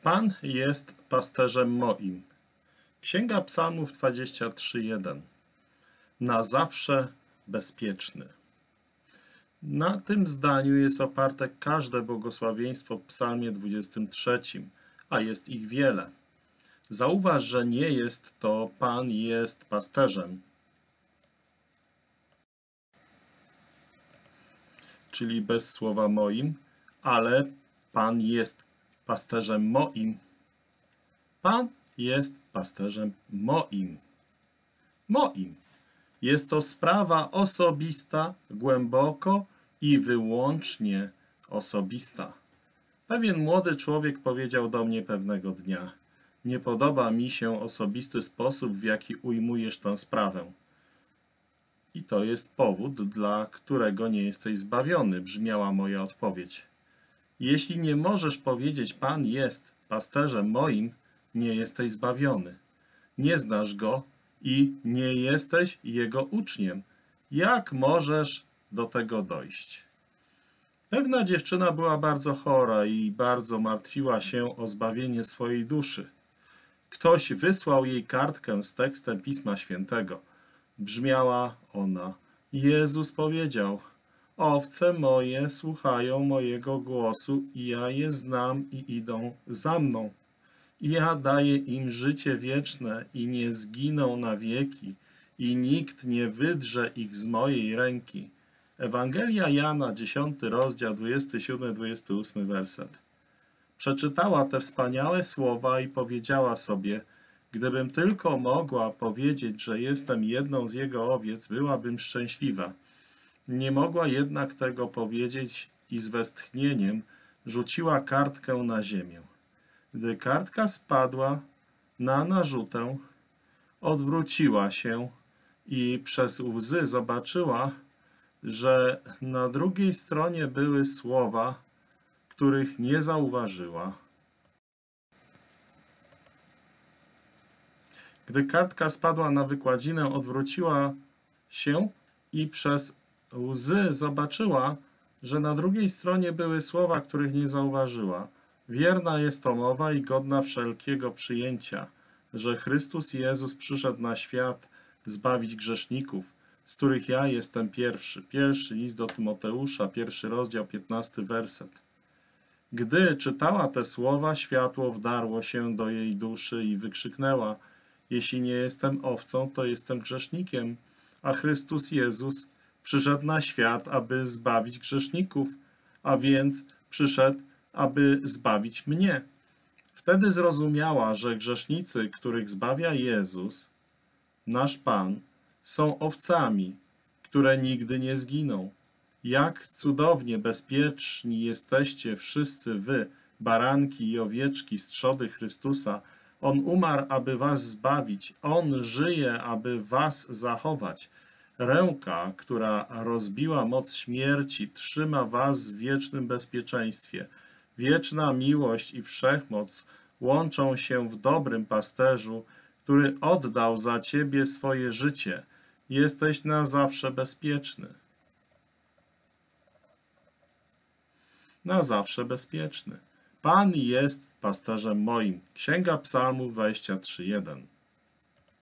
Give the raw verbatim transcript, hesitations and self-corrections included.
Pan jest pasterzem moim. Księga Psalmów dwadzieścia trzy jeden. Na zawsze bezpieczny. Na tym zdaniu jest oparte każde błogosławieństwo w Psalmie dwudziestym trzecim, a jest ich wiele. Zauważ, że nie jest to Pan jest pasterzem, czyli bez słowa moim, ale Pan jest pasterzem moim. Pan jest pasterzem moim. Moim. Jest to sprawa osobista, głęboko i wyłącznie osobista. Pewien młody człowiek powiedział do mnie pewnego dnia: nie podoba mi się osobisty sposób, w jaki ujmujesz tę sprawę. I to jest powód, dla którego nie jesteś zbawiony, brzmiała moja odpowiedź. Jeśli nie możesz powiedzieć: Pan jest pasterzem moim, nie jesteś zbawiony. Nie znasz Go i nie jesteś Jego uczniem. Jak możesz do tego dojść? Pewna dziewczyna była bardzo chora i bardzo martwiła się o zbawienie swojej duszy. Ktoś wysłał jej kartkę z tekstem Pisma Świętego. Brzmiała ona: Jezus powiedział: owce moje słuchają mojego głosu i ja je znam i idą za mną. Ja daję im życie wieczne i nie zginą na wieki i nikt nie wydrze ich z mojej ręki. Ewangelia Jana, dziesiąty rozdział, dwudziesty siódmy dwudziesty ósmy werset. Przeczytała te wspaniałe słowa i powiedziała sobie: gdybym tylko mogła powiedzieć, że jestem jedną z Jego owiec, byłabym szczęśliwa. Nie mogła jednak tego powiedzieć i z westchnieniem rzuciła kartkę na ziemię. Gdy kartka spadła na narzutę, odwróciła się i przez łzy zobaczyła, że na drugiej stronie były słowa, których nie zauważyła. Gdy kartka spadła na wykładzinę, odwróciła się i przez łzy zobaczyła, że na drugiej stronie były słowa, których nie zauważyła. Wierna jest to mowa i godna wszelkiego przyjęcia, że Chrystus Jezus przyszedł na świat zbawić grzeszników, z których ja jestem pierwszy. Pierwszy list do Tymoteusza, pierwszy rozdział, piętnasty werset. Gdy czytała te słowa, światło wdarło się do jej duszy i wykrzyknęła: jeśli nie jestem owcą, to jestem grzesznikiem, a Chrystus Jezus przyszedł na świat, aby zbawić grzeszników, a więc przyszedł, aby zbawić mnie. Wtedy zrozumiała, że grzesznicy, których zbawia Jezus, nasz Pan, są owcami, które nigdy nie zginą. Jak cudownie bezpieczni jesteście wszyscy wy, baranki i owieczki z trzody Chrystusa. On umarł, aby was zbawić. On żyje, aby was zachować. Ręka, która rozbiła moc śmierci, trzyma was w wiecznym bezpieczeństwie. Wieczna miłość i wszechmoc łączą się w dobrym pasterzu, który oddał za ciebie swoje życie. Jesteś na zawsze bezpieczny. Na zawsze bezpieczny. Pan jest pasterzem moim. Księga Psalmów dwadzieścia trzy jeden.